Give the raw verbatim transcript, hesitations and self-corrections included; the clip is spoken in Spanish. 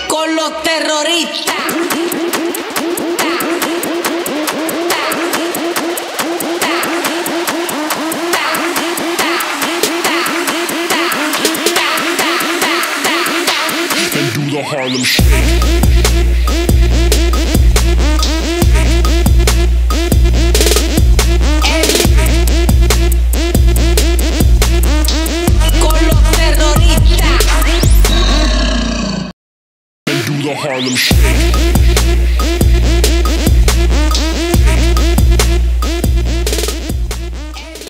con los terroristas. And do the Harlem Shake. The Harlem Shake.